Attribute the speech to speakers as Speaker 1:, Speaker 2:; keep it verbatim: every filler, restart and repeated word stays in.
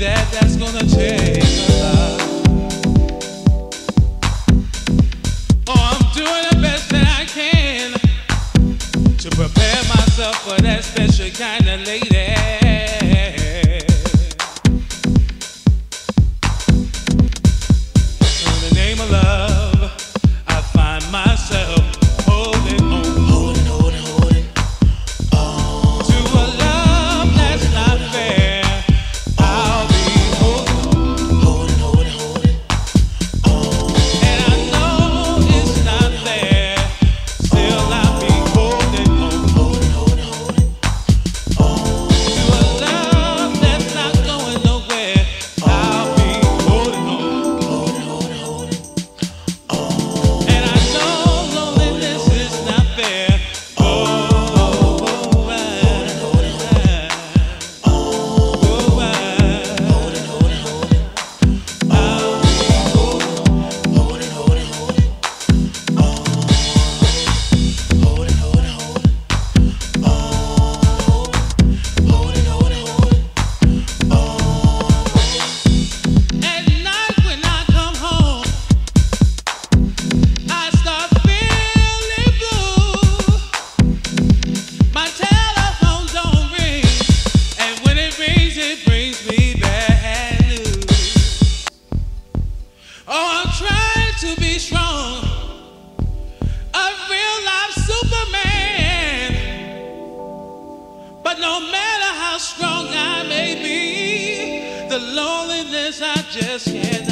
Speaker 1: that that's gonna take a lot. Oh, I'm doing the best that I can to prepare myself for that special kind of lady. In the name of love, I find myself holding on.
Speaker 2: Holding, holding, holding on.
Speaker 1: To a love that's not fair, I'll be holding on.
Speaker 2: Holding, holding, holding on.
Speaker 1: And I know it's not fair, still I'll be holding on.
Speaker 2: Holding, holding, holding on.
Speaker 1: To a love that's not going nowhere, I'll be holding on.
Speaker 2: Holding, holding, holding on.
Speaker 1: And I know loneliness is not fair. Oh, oh, oh, I, oh, I,
Speaker 2: Holding, holding, holding
Speaker 1: I'll be holding on.
Speaker 2: Holding, holding, holding on. Holding, holding, holding on. Holding, holding, holding on.
Speaker 1: At night when I come home, I start feeling blue. My telephone don't ring, and when it rings, it brings me bad news. Oh, I'm trying to be strong, a real life Superman. But no matter how strong I may be, the loneliness I just can't